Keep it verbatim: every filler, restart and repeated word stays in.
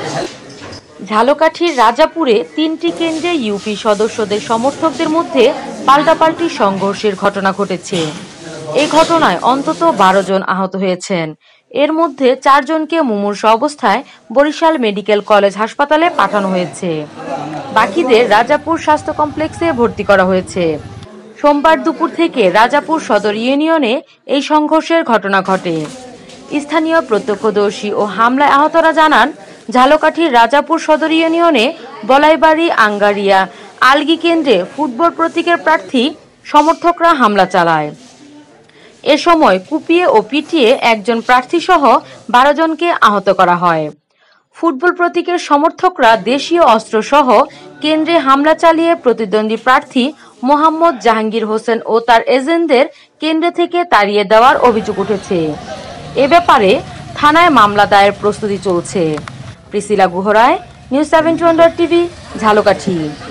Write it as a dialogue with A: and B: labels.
A: ঝালকাঠির রাজাপুরে তিনটি কেন্দ্রে ইউপি সদস্যদের সমর্থকদের মধ্যে পাল্টাপাল্টি সংঘর্ষের ঘটনা ঘটেছে। এই ঘটনায় অন্তত বারো জন আহত হয়েছেন। এর মধ্যে চারজনকে মুমূর্ষ অবস্থায় বরিশাল মেডিকেল কলেজ হাসপাতালে পাঠানো হয়েছে। বাকিদের রাজাপুর স্বাস্থ্য কমপ্লেক্সে ভর্তি করা হয়েছে। সোমবার দুপুর থেকে রাজাপুর সদর ইউনিয়নে এই সংঘর্ষের ঘটনা ঘটে। স্থানীয় প্রত্যক্ষদর্শী ও হামলায় আহতরা জানান, ঝালকাঠির রাজাপুর সদর ইউনিয়নে বলাইবাড়ি আঙ্গারিয়া আলগি কেন্দ্রে ফুটবল প্রতীকের প্রার্থী সমর্থকরা হামলা চালায়। এ সময় কুপিয়ে ও পিটিয়ে একজন প্রার্থী সহ বারো জনকে আহত করা হয়। ফুটবল প্রতীকের সমর্থকরা দেশীয় অস্ত্র সহ কেন্দ্রে হামলা চালিয়ে প্রতিদ্বন্দ্বী প্রার্থী মোহাম্মদ জাহাঙ্গীর হোসেন ও তার এজেন্টদের কেন্দ্র থেকে তাড়িয়ে দেওয়ার অভিযোগ উঠেছে। এ ব্যাপারে থানায় মামলা দায়ের প্রস্তুতি চলছে। Priscilla Guharoy, news seventy one dot TV, Jhalakathi.